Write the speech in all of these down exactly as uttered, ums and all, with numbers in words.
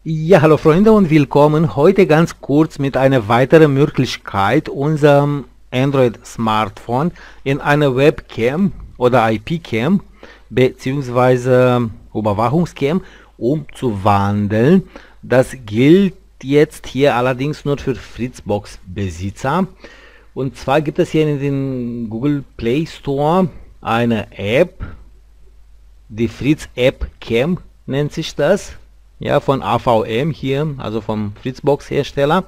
Ja, hallo Freunde und willkommen. Heute ganz kurz mit einer weiteren Möglichkeit, unserem Android-Smartphone in eine Webcam oder I P-Cam bzw. Überwachungscam umzuwandeln. Das gilt jetzt hier allerdings nur für Fritzbox-Besitzer. Und zwar gibt es hier in den Google Play Store eine App, die Fritz App Cam nennt sich das, ja, von A V M hier, also vom Fritzbox Hersteller.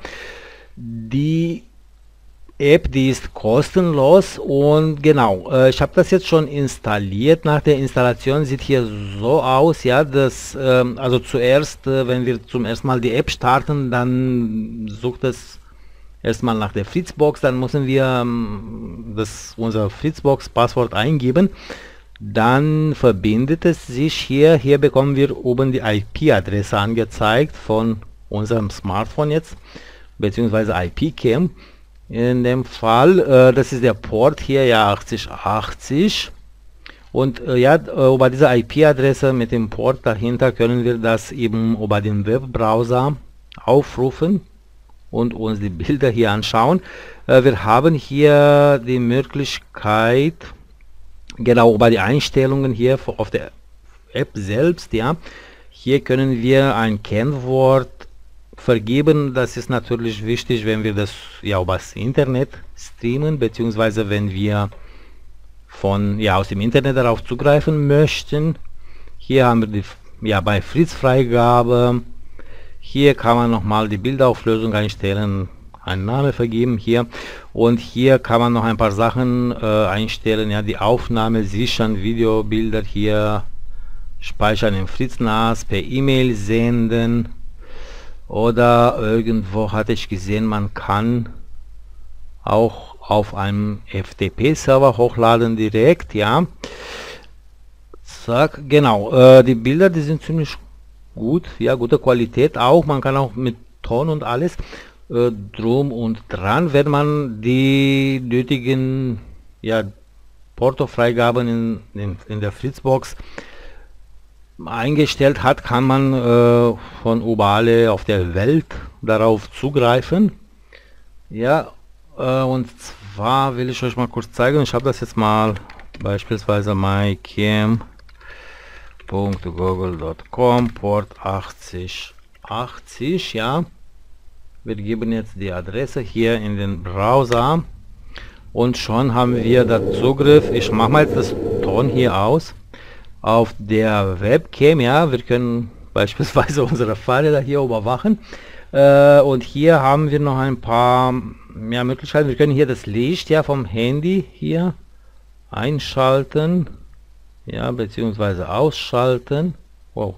Die App, die ist kostenlos und genau, äh, ich habe das jetzt schon installiert. Nach der Installation sieht hier so aus, ja, dass, ähm, also zuerst, äh, wenn wir zum ersten Mal die App starten, dann sucht es erstmal nach der Fritzbox, dann müssen wir ähm, das, unser Fritzbox-Passwort eingeben. Dann verbindet es sich hier. Hier bekommen wir oben die I P-Adresse angezeigt von unserem Smartphone jetzt, beziehungsweise I P-Cam. In dem Fall, äh, das ist der Port hier, ja, achtzig achtzig. Und äh, ja, äh, über diese I P-Adresse mit dem Port dahinter können wir das eben über den Webbrowser aufrufen und uns die Bilder hier anschauen. Äh, wir haben hier die Möglichkeit, genau über die Einstellungen hier auf der App selbst, ja, hier können wir ein Kennwort vergeben. Das ist natürlich wichtig, wenn wir das ja über das Internet streamen, beziehungsweise wenn wir von ja aus dem Internet darauf zugreifen möchten. Hier haben wir die ja bei Fritz Freigabe. Hier kann man nochmal die Bildauflösung einstellen, einen Namen vergeben hier, und hier kann man noch ein paar Sachen äh, einstellen, ja, die Aufnahme sichern, Videobilder hier speichern im Fritz N A S, per E-Mail senden, oder irgendwo hatte ich gesehen, man kann auch auf einem F T P-Server hochladen direkt, ja. Zack, genau, äh, die Bilder, die sind ziemlich gut, ja, gute Qualität auch, man kann auch mit Ton und alles äh, drum und dran, wenn man die nötigen ja, Portofreigaben in, in, in der Fritzbox eingestellt hat, kann man äh, von überall auf der Welt darauf zugreifen. Ja, äh, und zwar will ich euch mal kurz zeigen, ich habe das jetzt mal beispielsweise mycam punkt google punkt com, Port achtzig achtzig, ja. Wir geben jetzt die Adresse hier in den Browser und schon haben wir da Zugriff. Ich mache mal jetzt das Ton hier aus. Auf der Webcam, ja, wir können beispielsweise unsere Fahrräder hier überwachen. Äh, und hier haben wir noch ein paar ja, Möglichkeiten. Wir können hier das Licht ja vom Handy hier einschalten, ja, beziehungsweise ausschalten. Wow.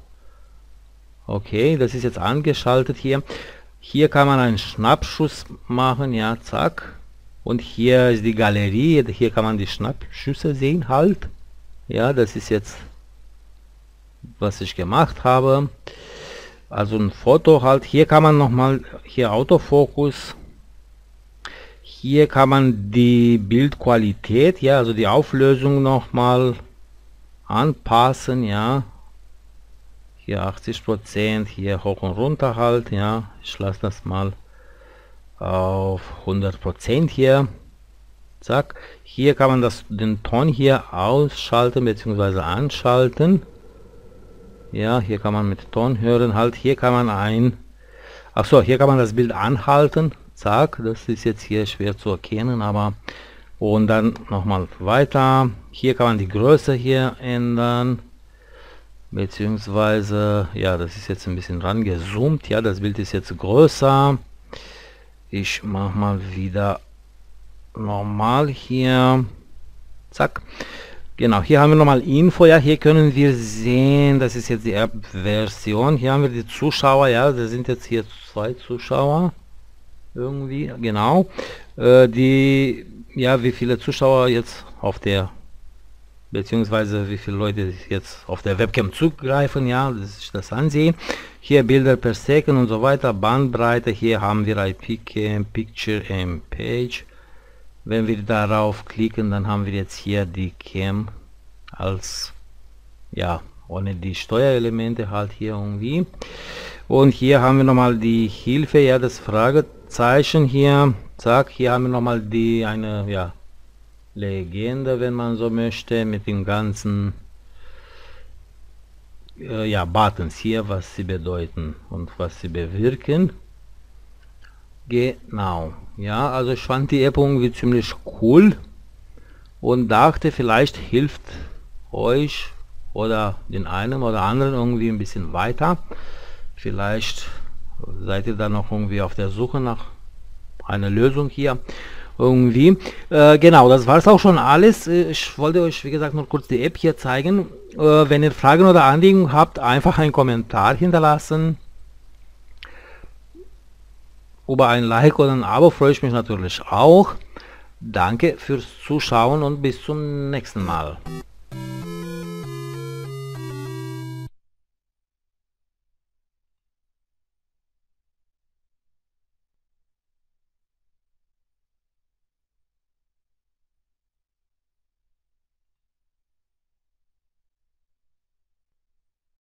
Okay, das ist jetzt angeschaltet hier. Hier kann man einen Schnappschuss machen, ja, zack. Und hier ist die Galerie, hier kann man die Schnappschüsse sehen halt. Ja, das ist jetzt, was ich gemacht habe. Also ein Foto halt. Hier kann man nochmal, hier Autofokus. Hier kann man die Bildqualität, ja, also die Auflösung nochmal anpassen, ja. Hier achtzig Prozent, hier hoch und runter halt, ja. Ich lasse das mal auf hundert Prozent hier. Zack. Hier kann man das, den Ton hier ausschalten bzw. anschalten. Ja, hier kann man mit Ton hören halt. Hier kann man ein, ach so, hier kann man das Bild anhalten. Zack, das ist jetzt hier schwer zu erkennen, aber und dann nochmal weiter. Hier kann man die Größe hier ändern. Beziehungsweise, ja, das ist jetzt ein bisschen rangezoomt. Ja, das Bild ist jetzt größer. Ich mache mal wieder normal hier. Zack. Genau, hier haben wir nochmal Info. Ja, hier können wir sehen, das ist jetzt die App-Version. Hier haben wir die Zuschauer. Ja, da sind jetzt hier zwei Zuschauer. Irgendwie, genau. Äh, die, ja, wie viele Zuschauer jetzt auf der beziehungsweise wie viele Leute jetzt auf der Webcam zugreifen, ja, dass ich das ansehen. Hier Bilder per Second und so weiter, Bandbreite, hier haben wir I P-Cam, Picture and Page. Wenn wir darauf klicken, dann haben wir jetzt hier die Cam als, ja, ohne die Steuerelemente halt hier irgendwie. Und hier haben wir nochmal die Hilfe, ja, das Fragezeichen hier. Zack, hier haben wir nochmal die, eine, ja, Legende, wenn man so möchte, mit den ganzen, äh, ja, Buttons hier, was sie bedeuten und was sie bewirken. Genau, ja, also ich fand die App irgendwie ziemlich cool und dachte, vielleicht hilft euch oder den einen oder anderen irgendwie ein bisschen weiter. Vielleicht seid ihr da noch irgendwie auf der Suche nach einer Lösung hier irgendwie. Äh, genau, das war es auch schon alles. Ich wollte euch, wie gesagt, nur kurz die App hier zeigen. Äh, wenn ihr Fragen oder Anliegen habt, einfach einen Kommentar hinterlassen. Über ein Like oder ein Abo freue ich mich natürlich auch. Danke fürs Zuschauen und bis zum nächsten Mal.